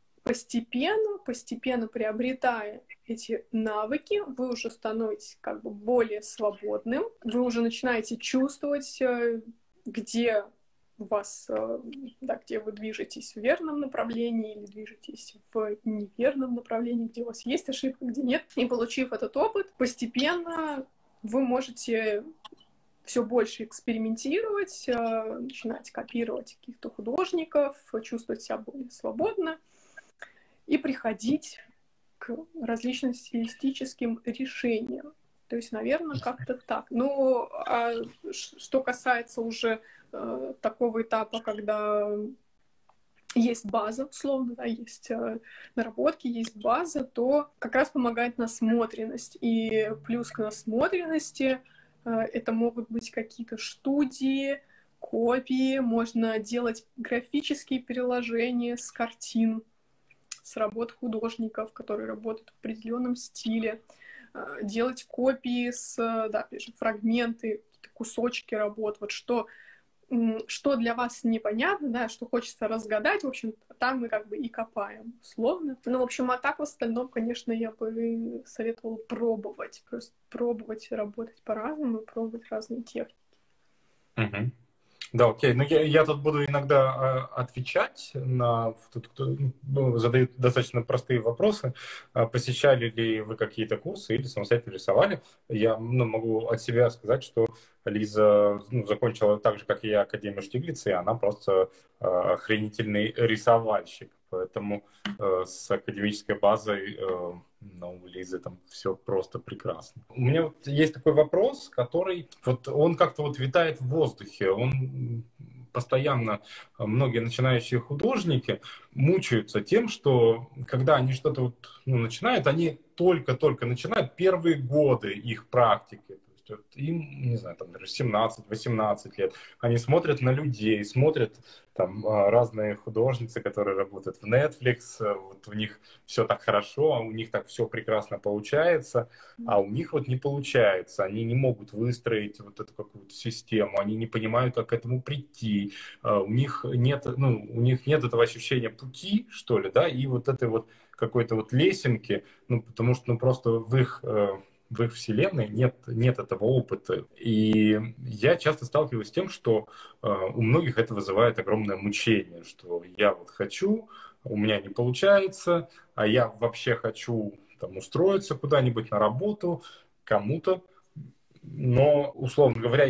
Speaker 1: постепенно приобретая эти навыки, вы уже становитесь как бы более свободным, вы уже начинаете чувствовать, где у вас, да, где вы движетесь в верном направлении или движетесь в неверном направлении, где у вас есть ошибка, где нет. И получив этот опыт, постепенно вы можете все больше экспериментировать, начинать копировать каких-то художников, чувствовать себя более свободно и приходить к различным стилистическим решениям. То есть, наверное, как-то так. Ну, а что касается уже такого этапа, когда есть база, условно, да, есть наработки, есть база, то как раз помогает насмотренность. И плюс к насмотренности это могут быть какие-то студии, копии, можно делать графические переложения с картин, с работ художников, которые работают в определенном стиле, делать копии с, да, опять же, фрагменты, кусочки работ, вот что для вас непонятно, да, что хочется разгадать, в общем, там мы как бы и копаем, условно. Ну, в общем, а так в остальном, конечно, я бы советовала пробовать, просто пробовать работать по-разному, пробовать разные техники.
Speaker 2: Угу. Да, окей. Ну, я тут буду иногда отвечать на... Тут кто задают достаточно простые вопросы. Посещали ли вы какие-то курсы или самостоятельно рисовали? Я могу от себя сказать, что Лиза закончила так же, как и я, Академию Штиглица, и она просто охренительный рисовальщик. Поэтому с академической базой у Лизы там все просто прекрасно. У меня вот есть такой вопрос, который вот он как-то вот витает в воздухе. Он постоянно, многие начинающие художники мучаются тем, что когда они что-то вот, начинают, они только-только начинают первые годы их практики. То есть вот им, не знаю, там, даже 17-18 лет, они смотрят на людей, смотрят там разные художницы, которые работают в Netflix, вот у них все так хорошо, а у них так все прекрасно получается, а у них вот не получается, они не могут выстроить вот эту какую-то систему, они не понимают, как к этому прийти, у них нет, у них нет этого ощущения пути, что ли, да, и вот этой вот какой-то вот лесенки, потому что, просто в их вселенной нет этого опыта. И я часто сталкиваюсь с тем, что у многих это вызывает огромное мучение, что я вот хочу, у меня не получается, а я вообще хочу там устроиться куда-нибудь на работу, кому-то. Но, условно говоря,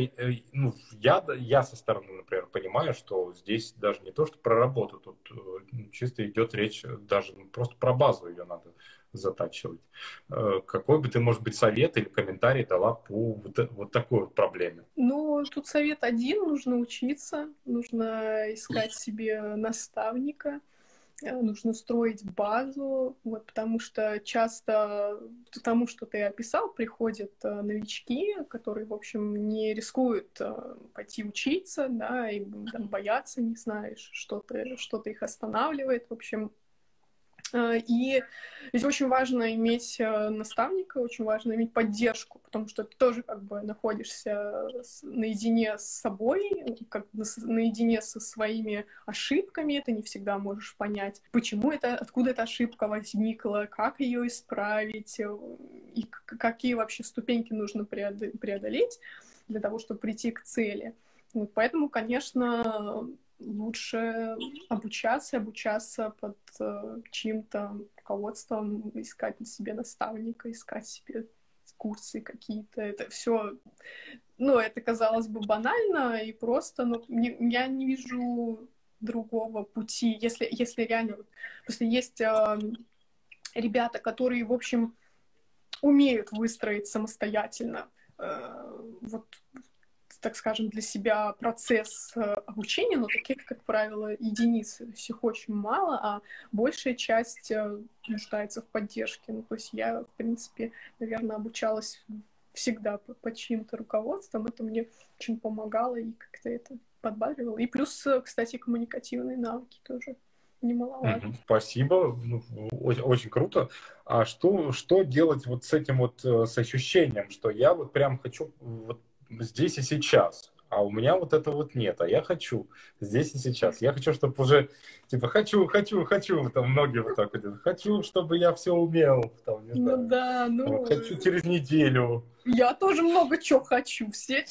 Speaker 2: я со стороны, например, понимаю, что здесь даже не то, что про работу, тут чисто идет речь даже просто про базу ее надо затачивать. Какой бы ты, может быть, совет или комментарий дала по вот такой вот проблеме?
Speaker 1: Тут совет один: нужно учиться, нужно искать себе наставника, нужно строить базу, вот, потому что часто к тому, что ты описал, приходят новички, которые, в общем, не рискуют пойти учиться, да, и там, боятся, не знаешь, что-то их останавливает, в общем. И здесь очень важно иметь наставника, очень важно иметь поддержку, потому что ты тоже как бы находишься наедине с собой, наедине со своими ошибками, ты не всегда можешь понять, откуда эта ошибка возникла, как ее исправить, и какие вообще ступеньки нужно преодолеть для того, чтобы прийти к цели. Вот, поэтому, конечно, лучше обучаться под чьим-то руководством, искать себе наставника, искать себе курсы какие-то. Это все, это, казалось бы, банально и просто, но я не вижу другого пути, если реально... Просто есть ребята, которые, в общем, умеют выстроить самостоятельно так скажем, для себя процесс обучения, но таких, как правило, единицы, то есть их очень мало, а большая часть нуждается в поддержке. То есть я, в принципе, наверное, обучалась всегда под чьим-то руководством, это мне очень помогало и как-то это подбадривало. И плюс, кстати, коммуникативные навыки тоже немаловажно.
Speaker 2: Спасибо, очень круто. А что делать вот с этим вот, с ощущением, что я вот прям хочу вот здесь и сейчас, а у меня вот этого вот нет, а я хочу здесь и сейчас. Я хочу, чтобы уже, типа, хочу, там многие вот так вот, хочу, чтобы я все умел, там, не знаю.
Speaker 1: Да,
Speaker 2: хочу через неделю.
Speaker 1: Я тоже много чего хочу, все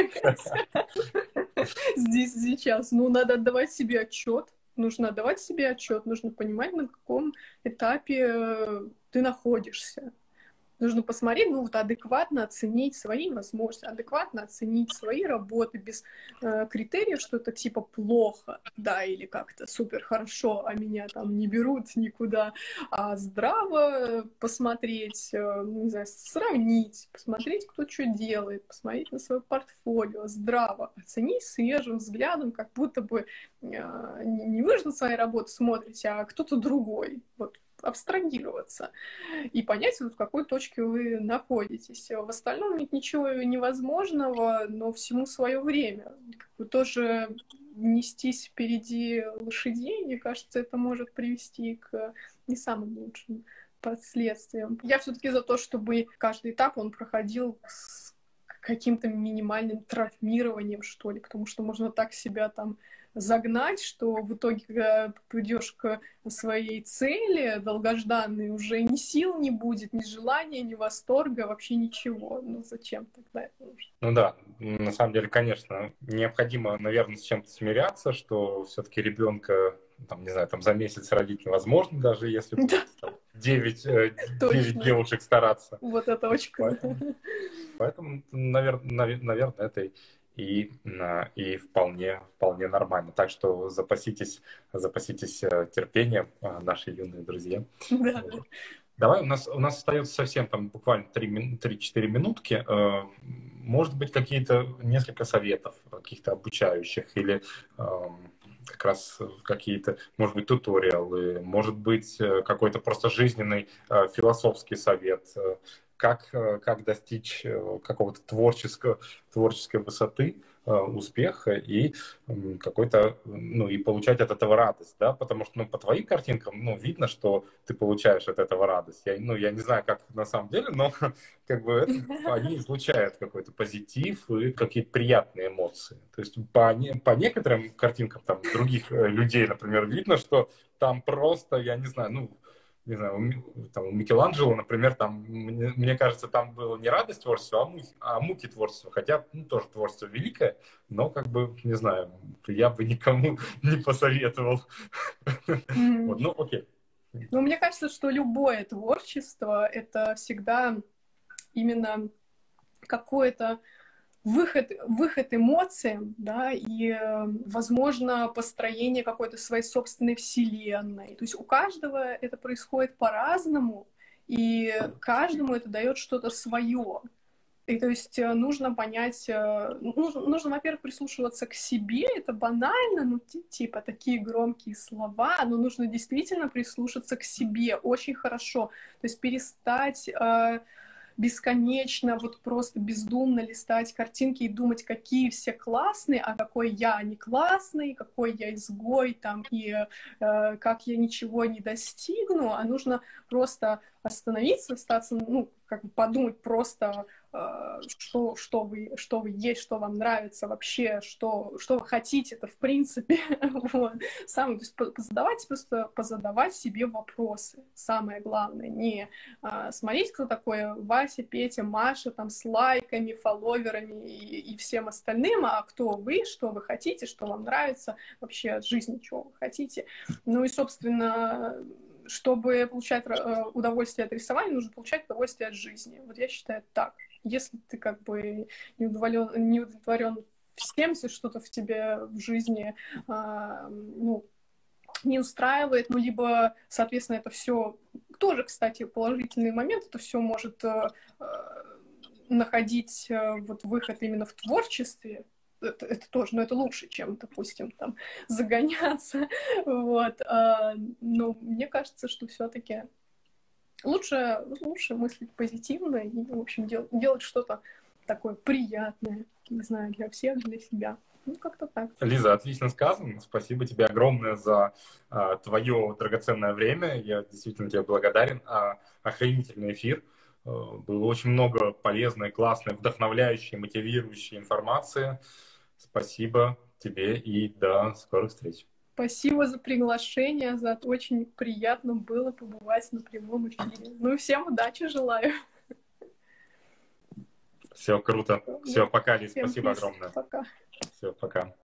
Speaker 1: здесь сейчас. Надо отдавать себе отчет. Нужно отдавать себе отчет, нужно понимать, на каком этапе ты находишься. Нужно посмотреть, адекватно оценить свои возможности, адекватно оценить свои работы без критериев, что это типа плохо, да, или как-то супер хорошо, а меня там не берут никуда, а здраво посмотреть, не знаю, сравнить, посмотреть, кто что делает, посмотреть на свое портфолио, здраво оценить свежим взглядом, как будто бы не вы же на свои работы смотрите, а кто-то другой, вот, абстрагироваться и понять, в какой точке вы находитесь. В остальном нет ничего невозможного, но всему свое время. Тоже нестись впереди лошадей, мне кажется, это может привести к не самым лучшим последствиям. Я все-таки за то, чтобы каждый этап он проходил с каким-то минимальным травмированием, что ли, потому что можно так себя там загнать, что в итоге, когда придешь к своей цели долгожданной, уже ни сил не будет, ни желания, ни восторга, вообще ничего. Зачем тогда это нужно?
Speaker 2: Да, на самом деле, конечно, необходимо, наверное, с чем-то смиряться, что все-таки ребенка, там, не знаю, там за месяц родить невозможно, даже если будет 9 девушек стараться.
Speaker 1: Вот это очень круто.
Speaker 2: Поэтому, наверное, это и вполне нормально. Так что запаситесь терпением, наши юные друзья.
Speaker 1: Да.
Speaker 2: Давай, у нас остается совсем там буквально 3-4 минутки. Может быть, несколько советов, каких-то обучающих, или как раз какие-то, может быть, туториалы, может быть, какой-то просто жизненный философский совет, как достичь какого-то творческой высоты, успеха и какой-то, и получать от этого радость, да, потому что, по твоим картинкам, видно, что ты получаешь от этого радость. Я не знаю, как на самом деле, но как бы они излучают какой-то позитив и какие-то приятные эмоции. То есть по некоторым картинкам там других людей, например, видно, что там просто, я не знаю, у Микеланджело, например, там, мне кажется, там было не радость творчества, а муки творчества. Хотя, тоже творчество великое, но, не знаю, я бы никому не посоветовал. Окей.
Speaker 1: Мне кажется, что любое творчество — это всегда именно какое-то выход эмоциям, да, и, возможно, построение какой-то своей собственной вселенной. То есть у каждого это происходит по-разному, и каждому это дает что-то свое. И то есть нужно понять, нужно, во-первых, прислушиваться к себе, это банально, типа такие громкие слова, но нужно действительно прислушаться к себе очень хорошо, то есть перестать бесконечно, просто бездумно листать картинки и думать, какие все классные, а какой я не классный, какой я изгой там, и как я ничего не достигну, а нужно просто остановиться, остаться, подумать просто, что вы есть, что вам нравится вообще, что вы хотите-то в принципе. Вот. То есть позадавать себе вопросы. Самое главное, не смотреть, кто такой Вася, Петя, Маша, там, с лайками, фолловерами и всем остальным, а кто вы, что вы хотите, что вам нравится вообще от жизни, чего вы хотите. И, собственно, чтобы получать удовольствие от рисования, нужно получать удовольствие от жизни. Вот я считаю так. Если ты не удовлетворен всем, если что-то в тебе в жизни не устраивает, либо, соответственно, это все тоже, кстати, положительный момент, это все может находить выход именно в творчестве. Это тоже, но это лучше, чем, допустим, там загоняться. Вот. Но мне кажется, что все-таки лучше мыслить позитивно и, в общем, делать что-то такое приятное, не знаю, для всех, для себя. Как-то так.
Speaker 2: Лиза, отлично сказано. Спасибо тебе огромное за твое драгоценное время. Я действительно тебе благодарен. Охренительный эфир. Было очень много полезной, классной, вдохновляющей, мотивирующей информации. Спасибо тебе и до скорых встреч.
Speaker 1: Спасибо за приглашение, очень приятно было побывать на прямом эфире. Всем удачи желаю.
Speaker 2: Все круто. Все, пока, Лиз. Спасибо огромное.
Speaker 1: Пока.
Speaker 2: Все, пока.